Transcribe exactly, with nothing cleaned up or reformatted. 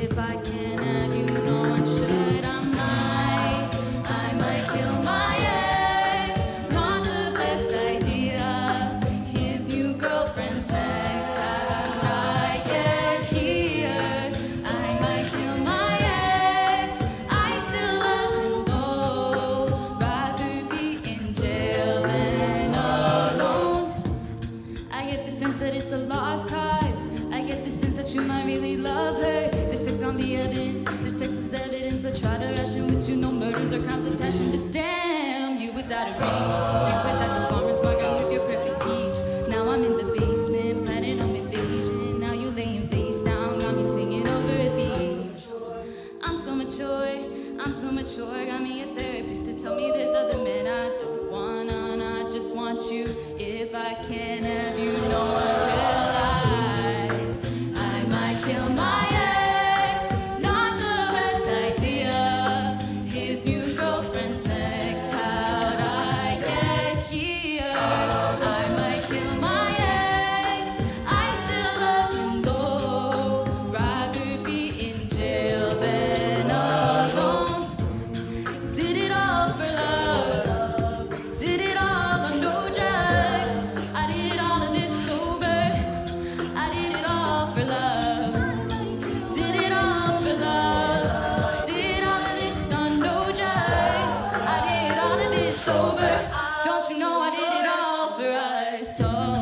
If I can't have you, no one should. I might, I might kill my ex. Not the best idea. His new girlfriend's next. How would I get here? I might kill my ex. I still love him though. Rather be in jail than alone. I get the sense that it's a lost cause. I get the sense that you might really love her. This text on the evidence, this text is evidence. I try to ration with you, no murders or crimes of passion. But damn, you was out of reach. You was at the farmer's market with your perfect peach. Now I'm in the basement, planning on invasion. Now you laying face down, got me singing over a beat. I'm so mature, I'm so mature. Got me a therapist to tell me there's other men I don't wanna, and I just want you. If I can't have you, no one will. I might kill my ex, not the best idea. His new girlfriend's next. How'd I get here? I might kill my ex. I still love him though. Rather be in jail than alone. Did it all for love. Did it all on no drugs. I did all of this sober. I did it all for love. Sober, don't you know I did it all for us? So